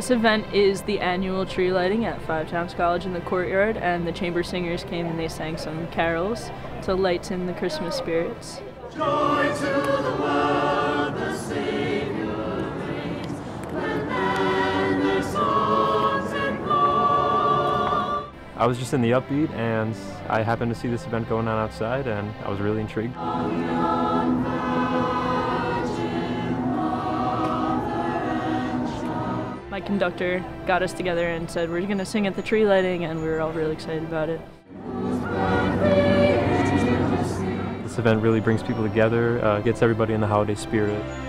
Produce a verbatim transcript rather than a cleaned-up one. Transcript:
This event is the annual tree lighting at Five Towns College in the courtyard, and the chamber singers came and they sang some carols to lighten the Christmas spirits. Joy to the world, the Savior reigns. Let men their songs employ. I was just in the upbeat, and I happened to see this event going on outside, and I was really intrigued. My conductor got us together and said we're going to sing at the tree lighting, and we were all really excited about it. This event really brings people together, uh, gets everybody in the holiday spirit.